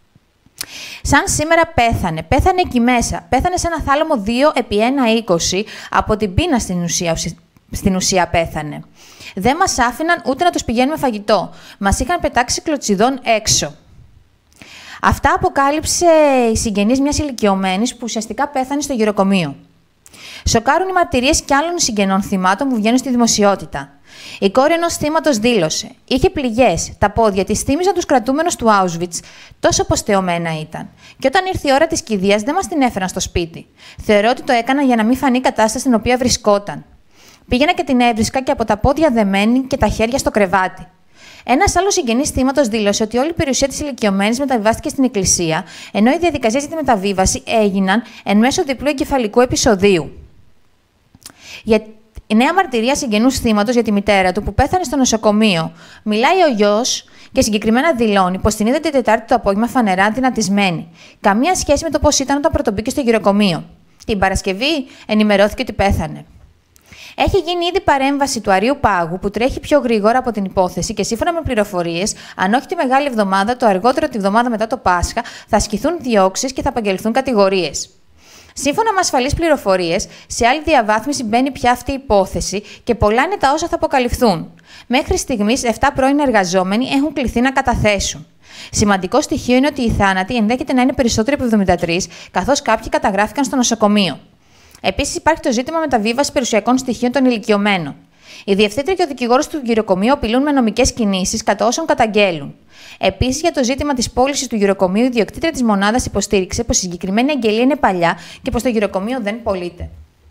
Σαν σήμερα πέθανε. Πέθανε εκεί μέσα. Πέθανε σε ένα θάλαμο δύο επί ένα είκοσι, από την πείνα στην ουσία, στην ουσία πέθανε. Δεν μας άφηναν ούτε να τους πηγαίνουμε φαγητό. Μας είχαν πετάξει κλωτσιδών έξω. Αυτά αποκάλυψε η συγγενής μιας ηλικιωμένης που ουσιαστικά πέθανε στο γυροκομείο. Σοκάρουν οι μαρτυρίες κι άλλων συγγενών θυμάτων που βγαίνουν στη δημοσιότητα. Η κόρη ενός θύματος δήλωσε: είχε πληγές, τα πόδια της θύμιζαν τους κρατούμενους του Auschwitz, τόσο αποστεωμένα ήταν. Και όταν ήρθε η ώρα της κηδείας, δεν μας την έφεραν στο σπίτι. Θεωρώ ότι το έκανα για να μην φανεί η κατάσταση στην οποία βρισκόταν. Πήγαινα και την έβρισκα και από τα πόδια δεμένη και τα χέρια στο κρεβάτι. Ένας άλλος συγγενής θύματος δήλωσε ότι όλη η περιουσία της ηλικιωμένης μεταβιβάστηκε στην εκκλησία, ενώ οι διαδικασίες για τη μεταβίβαση έγιναν εν μέσω διπλού εγκεφαλικού επεισοδίου. Για η νέα μαρτυρία συγγενούς θύματος για τη μητέρα του που πέθανε στο νοσοκομείο. Μιλάει ο γιος και συγκεκριμένα δηλώνει πως την είδε την Τετάρτη το απόγευμα φανερά δυνατισμένη. Καμία σχέση με το πώς ήταν όταν πρωτομπήκε στο γυροκομείο. Την Παρασκευή ενημερώθηκε ότι πέθανε. Έχει γίνει ήδη παρέμβαση του Αρείου Πάγου που τρέχει πιο γρήγορα από την υπόθεση και σύμφωνα με πληροφορίες, αν όχι τη Μεγάλη Εβδομάδα, το αργότερο τη βδομάδα μετά το Πάσχα, θα ασκηθούν διώξεις και θα απαγγελθούν κατηγορίες. Σύμφωνα με ασφαλείς πληροφορίες, σε άλλη διαβάθμιση μπαίνει πια αυτή η υπόθεση και πολλά είναι τα όσα θα αποκαλυφθούν. Μέχρι στιγμής, επτά πρώην εργαζόμενοι έχουν κληθεί να καταθέσουν. Σημαντικό στοιχείο είναι ότι οι θάνατοι ενδέχεται να είναι περισσότεροι από εβδομήντα τρία, καθώς κάποιοι καταγράφηκαν στο νοσοκομείο. Επίσης, υπάρχει το ζήτημα μεταβίβασης περιουσιακών στοιχείων των ηλικιωμένων. Η διευθύντρια και ο δικηγόρος του γυροκομείου απειλούν με νομικές κινήσεις κατά όσων καταγγέλουν. Επίσης, για το ζήτημα της πώλησης του γυροκομείου, η ιδιοκτήτρια της μονάδας υποστήριξε πως η συγκεκριμένη αγγελία είναι παλιά και πως το γυροκομείο δεν πωλείται.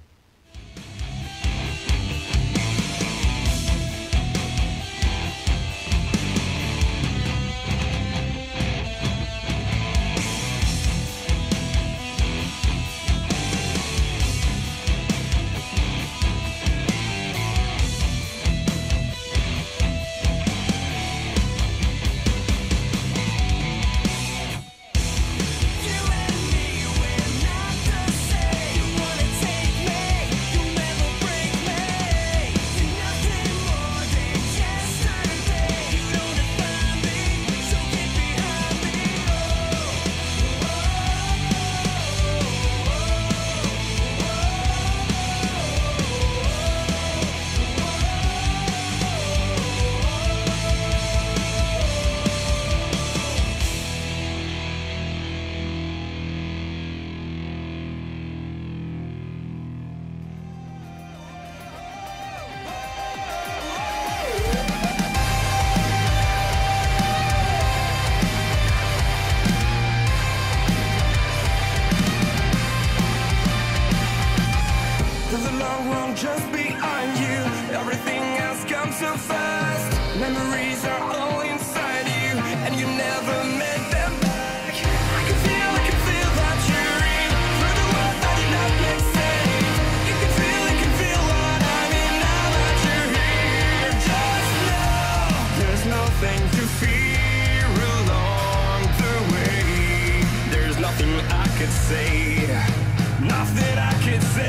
Just behind you, everything has come so fast. Memories are all inside you, and you never met them back. I can feel, I can feel that you're in, for the world that you not yet say. You can feel, you can feel what I mean now that you're here. Just know there's nothing to fear along the way. There's nothing I could say, nothing I could say.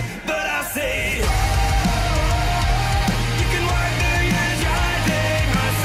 Say, you can wipe the years I take my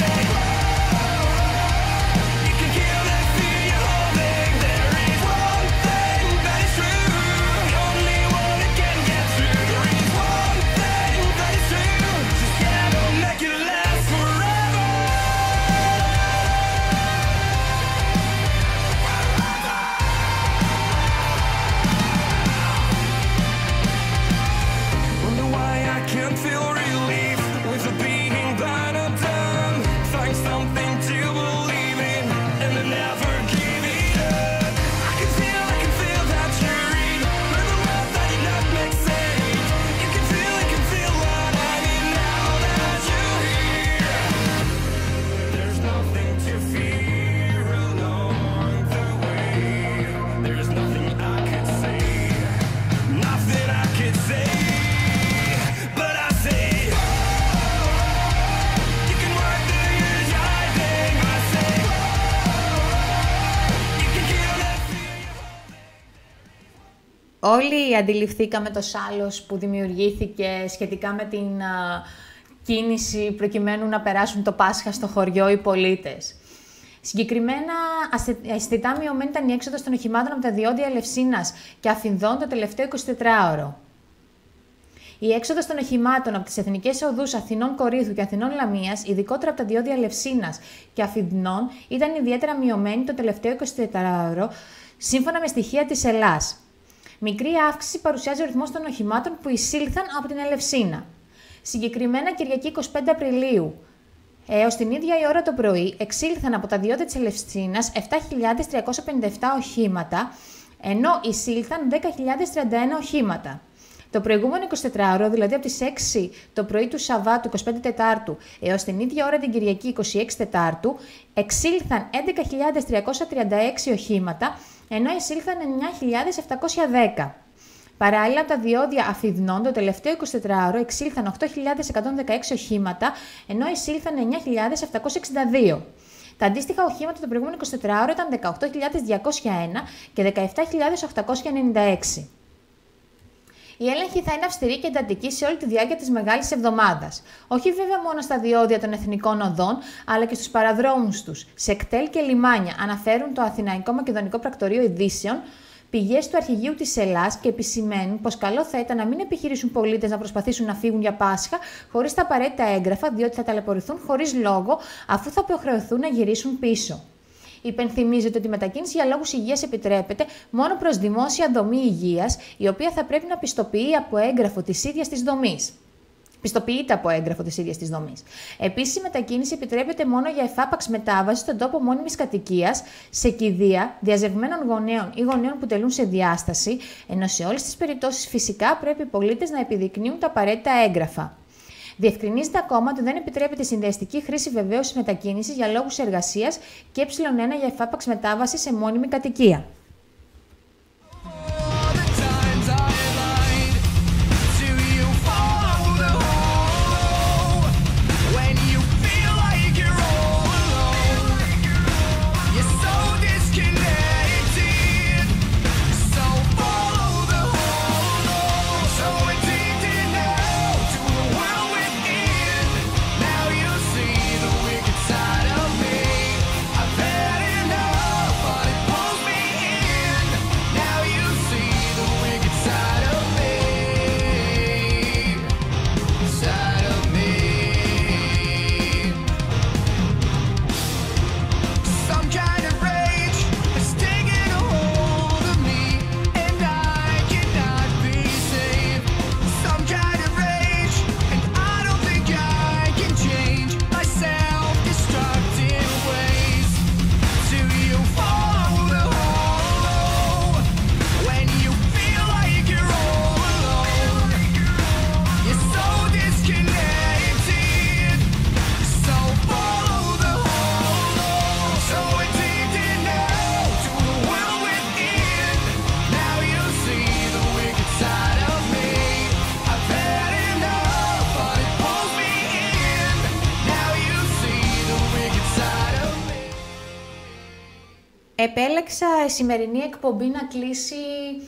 Όλοι αντιληφθήκαμε το σάλος που δημιουργήθηκε σχετικά με την α, κίνηση προκειμένου να περάσουν το Πάσχα στο χωριό οι πολίτες. Συγκεκριμένα, αισθητά μειωμένη ήταν η έξοδος των οχημάτων από τα διόδια Ελευσίνας και Αφινδών το τελευταίο εικοσιτετράωρο. Η έξοδος των οχημάτων από τις εθνικές οδούς Αθηνών Κορίνθου και Αθηνών Λαμίας, ειδικότερα από τα διόδια Ελευσίνας και Αφινδών, ήταν ιδιαίτερα μειωμένη το τελευταίο εικοσιτετράωρο, σύμφωνα με στοιχεία της ΕΛΑΣ. Μικρή αύξηση παρουσιάζει ο ρυθμός των οχημάτων που εισήλθαν από την Ελευσίνα. Συγκεκριμένα, Κυριακή εικοστή πέμπτη Απριλίου, έως την ίδια η ώρα το πρωί, εξήλθαν από τα διόδια της Ελευσίνας επτά χιλιάδες τριακόσια πενήντα επτά οχήματα, ενώ εισήλθαν δέκα χιλιάδες τριάντα ένα οχήματα. Το προηγούμενο εικοσιτετράωρο, δηλαδή από τις έξι το πρωί του Σαββάτου εικοστή πέμπτη Τετάρτου έως την ίδια ώρα την Κυριακή εικοστή έκτη Τετάρτου, εξήλθαν έντεκα χιλιάδες τριακόσια τριάντα έξι οχήματα, ενώ εισήλθαν εννιά χιλιάδες επτακόσια δέκα. Παράλληλα, από τα διόδια Αφινδών, το τελευταίο εικοσιτετράωρο εξήλθαν οκτώ χιλιάδες εκατόν δεκαέξι οχήματα, ενώ εισήλθαν εννιά χιλιάδες επτακόσια εξήντα δύο. Τα αντίστοιχα οχήματα το προηγούμενο εικοσιτετράωρο ήταν δεκαοκτώ χιλιάδες διακόσια ένα και δεκαεπτά χιλιάδες οκτακόσια ενενήντα έξι. Η έλεγχη θα είναι αυστηρή και εντατική σε όλη τη διάρκεια της Μεγάλης Εβδομάδας. Όχι βέβαια μόνο στα διόδια των εθνικών οδών, αλλά και στους παραδρόμους τους, σε κτέλ και λιμάνια, αναφέρουν το Αθηναϊκό Μακεδονικό Πρακτορείο Ειδήσεων, πηγές του αρχηγείου της ΕΛΑΣ, και επισημαίνουν πως καλό θα ήταν να μην επιχειρήσουν πολίτες να προσπαθήσουν να φύγουν για Πάσχα χωρίς τα απαραίτητα έγγραφα, διότι θα ταλαιπωρηθούν χωρίς λόγο, αφού θα υποχρεωθούν να γυρίσουν πίσω. Υπενθυμίζεται ότι η μετακίνηση για λόγους υγείας επιτρέπεται μόνο προς δημόσια δομή υγείας, η οποία θα πρέπει να πιστοποιεί από έγγραφο της ίδιας της δομής. Πιστοποιείται από έγγραφο της ίδιας της δομής. Επίσης, η μετακίνηση επιτρέπεται μόνο για εφάπαξ μετάβαση στον τόπο μόνιμης κατοικίας, σε κηδεία, διαζευμένων γονέων ή γονέων που τελούν σε διάσταση, ενώ σε όλες τις περιπτώσεις φυσικά πρέπει οι πολίτες να επιδεικνύουν τα απαραίτητα έγγραφα. Διευκρινίζεται ακόμα ότι δεν επιτρέπεται συνδυαστική χρήση βεβαίωσης μετακίνησης για λόγους εργασίας και ε1 για εφάπαξ μετάβαση σε μόνιμη κατοικία. Επέλεξα η σημερινή εκπομπή να κλείσει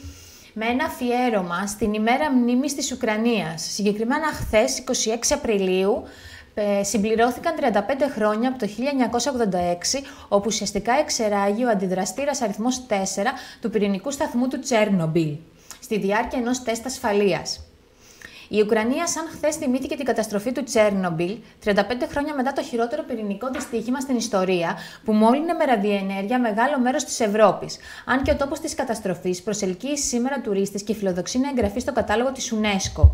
με ένα αφιέρωμα στην ημέρα μνήμης της Ουκρανίας. Συγκεκριμένα χθες, εικοστή έκτη Απριλίου, συμπληρώθηκαν τριάντα πέντε χρόνια από το χίλια εννιακόσια ογδόντα έξι, όπου ουσιαστικά εξερράγη ο αντιδραστήρας αριθμός τέσσερα του πυρηνικού σταθμού του Τσέρνομπιλ, στη διάρκεια ενός τεστ ασφαλείας. Η Ουκρανία, σαν χθες, θυμήθηκε την καταστροφή του Τσέρνομπιλ, τριάντα πέντε χρόνια μετά το χειρότερο πυρηνικό δυστύχημα στην ιστορία, που μόλυνε με ραδιενέργεια μεγάλο μέρος της Ευρώπης. Αν και ο τόπος της καταστροφής προσελκύει σήμερα τουρίστες και φιλοδοξεί να εγγραφεί στο κατάλογο της UNESCO.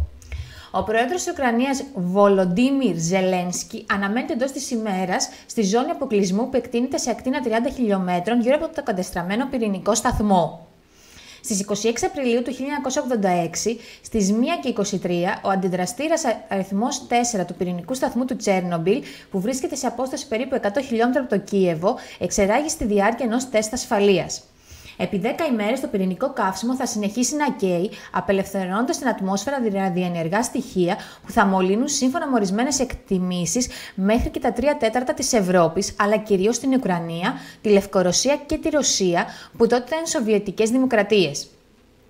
Ο πρόεδρος της Ουκρανίας, Βολοντίμιρ Ζελένσκι, αναμένεται εντός της ημέρας στη ζώνη αποκλεισμού που εκτείνεται σε ακτίνα τριάντα χιλιομέτρων γύρω από το κατεστραμμένο πυρηνικό σταθμό. Στις εικοστή έκτη Απριλίου του χίλια εννιακόσια ογδόντα έξι, στις μία και είκοσι τρία, ο αντιδραστήρας αριθμός τέσσερα του πυρηνικού σταθμού του Τσέρνομπιλ, που βρίσκεται σε απόσταση περίπου εκατό χιλιόμετρων από το Κίεβο, εξερράγη στη διάρκεια ενός τεστ ασφαλείας. Επί δέκα ημέρες το πυρηνικό καύσιμο θα συνεχίσει να καίει, απελευθερώνοντας στην ατμόσφαιρα ραδιενεργά στοιχεία που θα μολύνουν, σύμφωνα με ορισμένες εκτιμήσεις, μέχρι και τα τρία τέταρτα της Ευρώπης, αλλά κυρίως την Ουκρανία, τη Λευκορωσία και τη Ρωσία, που τότε ήταν Σοβιετικές δημοκρατίες.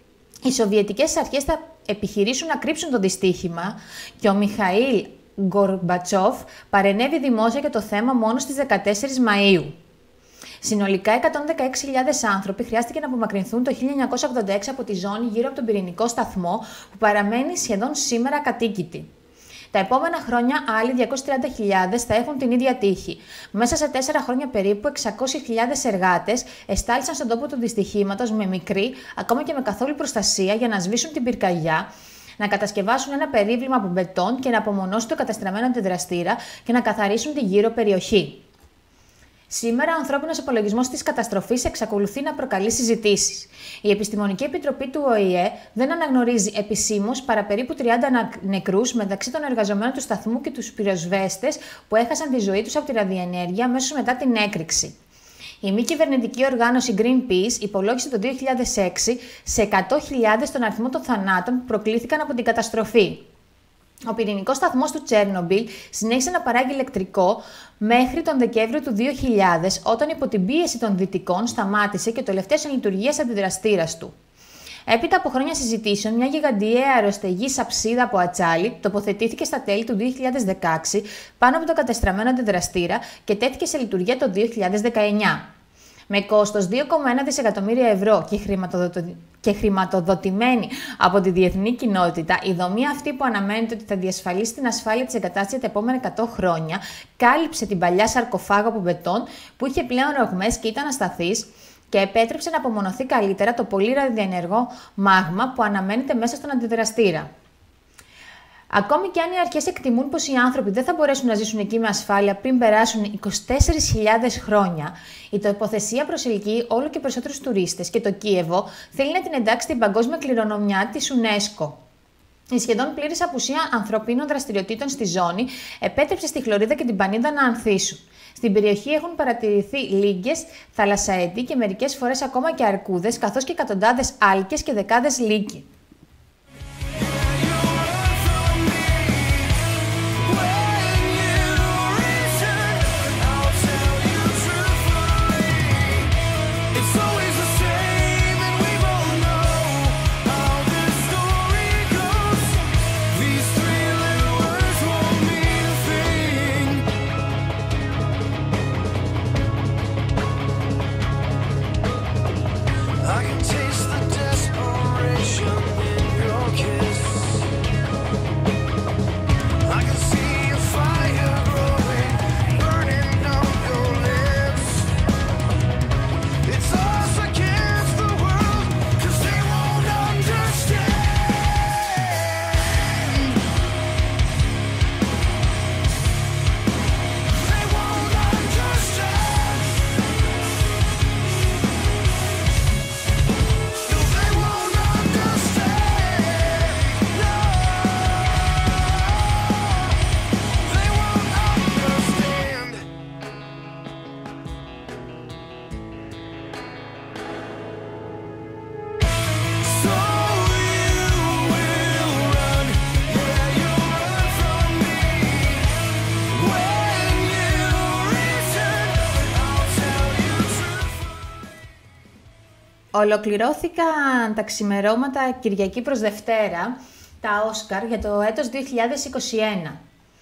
Οι Σοβιετικές αρχές θα επιχειρήσουν να κρύψουν το δυστύχημα και ο Μιχαήλ Γκορμπατσόφ παρενέβη δημόσια για το θέμα μόνο στις δεκατέσσερις Μαΐου. Συνολικά εκατόν δεκαέξι χιλιάδες άνθρωποι χρειάστηκε να απομακρυνθούν το χίλια εννιακόσια ογδόντα έξι από τη ζώνη γύρω από τον πυρηνικό σταθμό που παραμένει σχεδόν σήμερα ακατοίκητη. Τα επόμενα χρόνια άλλοι διακόσιες τριάντα χιλιάδες θα έχουν την ίδια τύχη. Μέσα σε τέσσερα χρόνια περίπου εξακόσιες χιλιάδες εργάτες εστάλησαν στον τόπο του δυστυχήματος με μικρή, ακόμα και με καθόλου προστασία, για να σβήσουν την πυρκαγιά, να κατασκευάσουν ένα περίβλημα από μπετόν και να απομονώσουν το καταστραμμένο αντιδραστήρα και να καθαρίσουν τη γύρω περιοχή. Σήμερα, ο ανθρώπινος απολογισμός της καταστροφής εξακολουθεί να προκαλεί συζητήσεις. Η Επιστημονική Επιτροπή του Ο Η Ε δεν αναγνωρίζει επισήμως παρά περίπου τριάντα νεκρούς μεταξύ των εργαζομένων του σταθμού και τους πυροσβέστες που έχασαν τη ζωή τους από τη ραδιενέργεια αμέσως μετά την έκρηξη. Η μη κυβερνητική οργάνωση Greenpeace υπολόγισε το δύο χιλιάδες έξι σε εκατό χιλιάδες τον αριθμό των θανάτων που προκλήθηκαν από την καταστροφή. Ο πυρηνικός σταθμός του Τσέρνομπιλ συνέχισε να παράγει ηλεκτρικό μέχρι τον Δεκέμβριο του δύο χιλιάδες, όταν υπό την πίεση των Δυτικών σταμάτησε και το τελευταίο λειτουργίας αντιδραστήρας του. Έπειτα από χρόνια συζητήσεων, μια γιγαντιαία αεροστεγή σαψίδα από ατσάλι τοποθετήθηκε στα τέλη του δύο χιλιάδες δεκαέξι πάνω από το κατεστραμμένο αντιδραστήρα και τέθηκε σε λειτουργία το δύο χιλιάδες δεκαεννιά. Με κόστος δύο κόμμα ένα δισεκατομμύρια ευρώ και, χρηματοδοτο... και χρηματοδοτημένη από τη διεθνή κοινότητα, η δομή αυτή που αναμένεται ότι θα διασφαλίσει την ασφάλεια της εγκατάστασης τα επόμενα εκατό χρόνια, κάλυψε την παλιά σαρκοφάγο από μπετόν που είχε πλέον ρογμές και ήταν ασταθής και επέτρεψε να απομονωθεί καλύτερα το πολύ ραδιενεργό μάγμα που αναμένεται μέσα στον αντιδραστήρα. Ακόμη και αν οι αρχές εκτιμούν πως οι άνθρωποι δεν θα μπορέσουν να ζήσουν εκεί με ασφάλεια πριν περάσουν είκοσι τέσσερις χιλιάδες χρόνια, η τοποθεσία προσελκύει όλο και περισσότερους τουρίστες και το Κίεβο θέλει να την εντάξει στην παγκόσμια κληρονομιά της UNESCO. Η σχεδόν πλήρης απουσία ανθρωπίνων δραστηριοτήτων στη ζώνη επέτρεψε στη χλωρίδα και την πανίδα να ανθίσουν. Στην περιοχή έχουν παρατηρηθεί λύγκες, θαλασσαετοί και μερικές φορές ακόμα και αρκούδες, καθώς και εκατοντάδες άλκες και δεκάδες λύκοι. Ολοκληρώθηκαν τα ξημερώματα Κυριακή προς Δευτέρα, τα Όσκαρ για το έτος δύο χιλιάδες είκοσι ένα.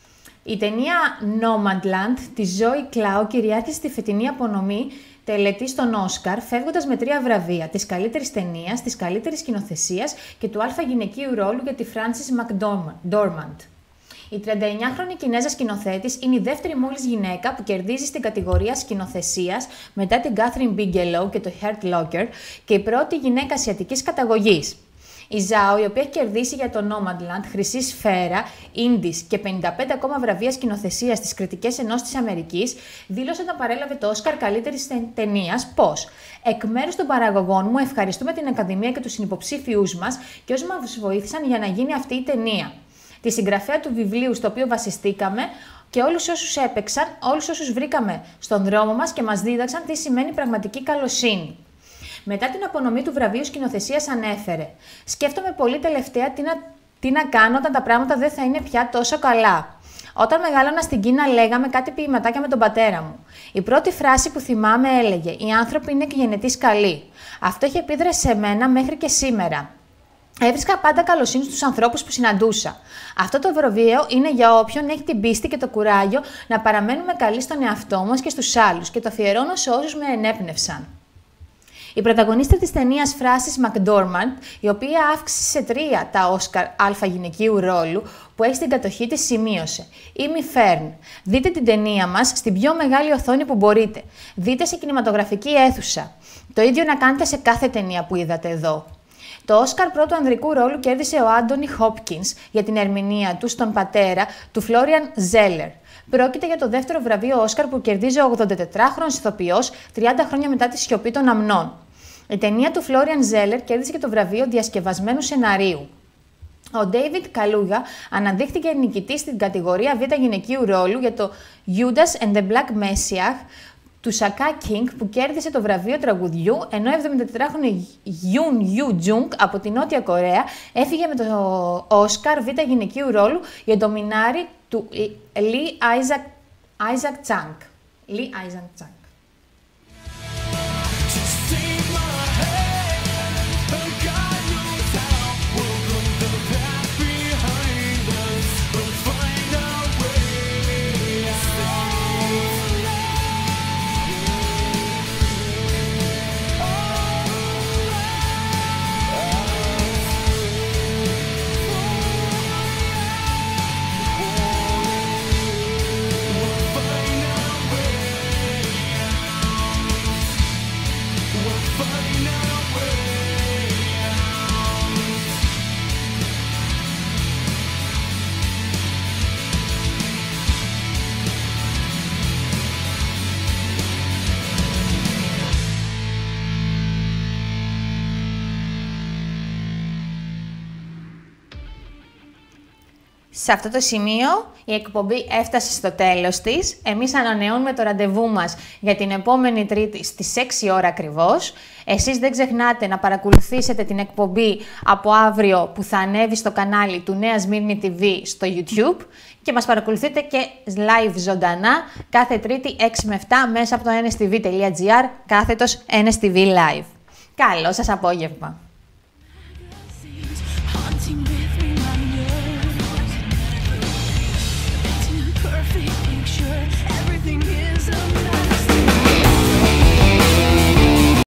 Η ταινία Nomadland της Zoe Claw κυριάρχησε στη φετινή απονομή τελετή στον Όσκαρ, φεύγοντας με τρία βραβεία, της καλύτερης ταινίας, της καλύτερης σκηνοθεσίας και του αλφα γυναικείου ρόλου για τη Frances McDormand. Η τριανταεννιάχρονη Κινέζα σκηνοθέτης είναι η δεύτερη μόλις γυναίκα που κερδίζει στην κατηγορία σκηνοθεσίας μετά την Catherine Bigelow και το Heath Ledger και η πρώτη γυναίκα ασιατικής καταγωγής. Η Ζάο, η οποία έχει κερδίσει για το Nomadland χρυσή σφαίρα, Ίντις και πενήντα πέντε ακόμα βραβεία σκηνοθεσίας στις Κριτικές Ενώσεις της Αμερικής, δήλωσε όταν παρέλαβε το Όσκαρ καλύτερης ταινίας πως «Εκ μέρους των παραγωγών μου ευχαριστούμε την Ακαδημία και τους συνυποψήφιους μας και όσοι μας βοήθησαν για να γίνει αυτή η ταινία. Τη συγγραφέα του βιβλίου στο οποίο βασιστήκαμε και όλους όσους έπαιξαν, όλους όσους βρήκαμε στον δρόμο μας και μας δίδαξαν τι σημαίνει πραγματική καλοσύνη». Μετά την απονομή του βραβείου σκηνοθεσίας ανέφερε «Σκέφτομαι πολύ τελευταία τι να, τι να κάνω όταν τα πράγματα δεν θα είναι πια τόσο καλά. Όταν μεγάλωνα στην Κίνα λέγαμε κάτι ποιηματάκια με τον πατέρα μου. Η πρώτη φράση που θυμάμαι έλεγε «Οι άνθρωποι είναι και γενετής καλοί». Αυτό έχει επίδραση σε μένα μέχρι και σήμερα. Έβρισκα πάντα καλοσύνη στους ανθρώπους που συναντούσα. Αυτό το βραβείο είναι για όποιον έχει την πίστη και το κουράγιο να παραμένουμε καλοί στον εαυτό μας και στους άλλους και το αφιερώνω σε όσους με ενέπνευσαν. Η πρωταγωνίστρια της ταινίας Frances McDormand, η οποία αύξησε σε τρία τα Όσκαρ αλφα γυναικείου ρόλου που έχει στην κατοχή της, σημείωσε: «Είμαι η Φέρν. Δείτε την ταινία μας στην πιο μεγάλη οθόνη που μπορείτε. Δείτε σε κινηματογραφική αίθουσα. Το ίδιο να κάνετε σε κάθε ταινία που είδατε εδώ». Το Όσκαρ πρώτου ανδρικού ρόλου κέρδισε ο Άντονι Χόπκινς για την ερμηνεία του στον πατέρα του Φλόριαν Ζέλερ. Πρόκειται για το δεύτερο βραβείο Όσκαρ που κερδίζει ο ογδοντατετράχρονος ηθοποιός τριάντα χρόνια μετά τη σιωπή των αμνών. Η ταινία του Φλόριαν Ζέλερ κέρδισε και το βραβείο διασκευασμένου σεναρίου. Ο Ντέιβιντ Καλούγα αναδείχθηκε νικητής στην κατηγορία Β' γυναικείου ρόλου για το Judas and the Black Messiah του Σακά Κίνγκ, που κέρδισε το βραβείο τραγουδιού, ενώ η εβδομηντατετράχρονη Γιουν Ιου Τζουνγκ από τη Νότια Κορέα έφυγε με το Όσκαρ Β' γυναικείου ρόλου για το Μινάρι του Λι Άιζακ Τσάνγκ. Λι Άιζακ Τσάνγκ. Σε αυτό το σημείο η εκπομπή έφτασε στο τέλος της. Εμείς ανανεώνουμε το ραντεβού μας για την επόμενη Τρίτη στις έξι ώρα ακριβώς. Εσείς δεν ξεχνάτε να παρακολουθήσετε την εκπομπή από αύριο που θα ανέβει στο κανάλι του Νέα Σμύρνη τι βι στο YouTube και μας παρακολουθείτε και live ζωντανά κάθε Τρίτη έξι με επτά μέσα από το εν ες τι βι τελεία τζι άρ κάθετος εν ες τι βι Live. Καλό σας απόγευμα!